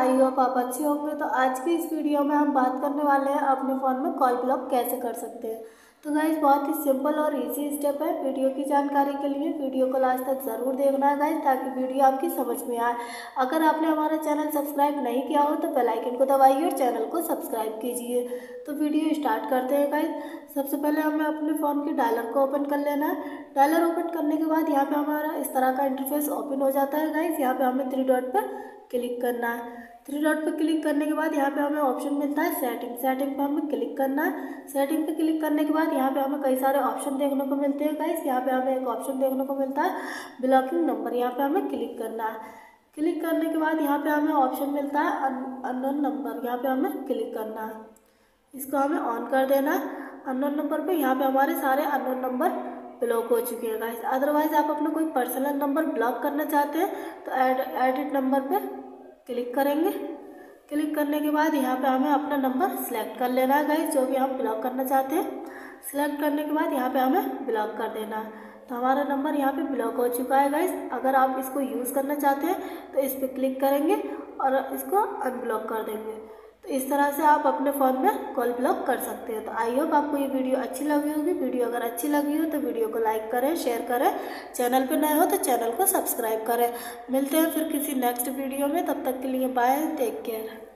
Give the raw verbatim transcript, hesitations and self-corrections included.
I hope आप अच्छे होंगे। तो आज की इस वीडियो में हम बात करने वाले हैं अपने फ़ोन में कॉल ब्लॉक कैसे कर सकते हैं। तो गाइस बहुत ही सिंपल और इजी स्टेप है। वीडियो की जानकारी के लिए वीडियो को लास्ट तक ज़रूर देखना है गाइस, ताकि वीडियो आपकी समझ में आए। अगर आपने हमारा चैनल सब्सक्राइब नहीं किया हो तो बेल आइकन को दबाइए और चैनल को सब्सक्राइब कीजिए। तो वीडियो स्टार्ट करते हैं गाइस। सबसे पहले हमें अपने फ़ोन की डायलर को ओपन कर लेना है। डायलर ओपन करने के बाद यहाँ पे हमारा इस तरह का इंटरफेस ओपन हो जाता है गाइस। यहाँ पे हमें थ्री डॉट पर क्लिक करना है। थ्री डॉट पर क्लिक करने के बाद यहाँ पे हमें ऑप्शन मिलता है सेटिंग। सेटिंग पे हमें क्लिक करना है। सेटिंग पे क्लिक करने के बाद यहाँ पे हमें कई सारे ऑप्शन देखने को मिलते हैं गाइस। यहाँ पे हमें एक ऑप्शन देखने को मिलता है ब्लॉकिंग नंबर, यहाँ पे हमें क्लिक करना है। क्लिक करने के बाद यहाँ पे हमें ऑप्शन मिलता है अननोन नंबर, यहाँ पे हमें क्लिक करना है। इसको हमें ऑन कर देना है। अननोन नंबर पे यहाँ पे हमारे सारे अननोन नंबर ब्लॉक हो चुके हैं गाइस। अदरवाइज आप अपना कोई पर्सनल नंबर ब्लॉक करना चाहते हैं तो ऐड एडिट नंबर पे क्लिक करेंगे। क्लिक करने के बाद यहाँ पे हमें अपना नंबर सेलेक्ट कर लेना है गाइस, जो भी हम ब्लॉक करना चाहते हैं। सेलेक्ट करने के बाद यहाँ पे हमें ब्लॉक कर देना है। तो हमारा नंबर यहाँ पे ब्लॉक हो चुका है गाइस। अगर आप इसको यूज़ करना चाहते हैं तो इस पर क्लिक करेंगे और इसको अनब्लॉक कर देंगे। तो इस तरह से आप अपने फ़ोन में कॉल ब्लॉक कर सकते हैं। तो आई होप आपको ये वीडियो अच्छी लगी होगी। वीडियो अगर अच्छी लगी हो तो वीडियो को लाइक करें, शेयर करें। चैनल पे नए हो तो चैनल को सब्सक्राइब करें। मिलते हैं फिर किसी नेक्स्ट वीडियो में, तब तक के लिए बाय, टेक केयर।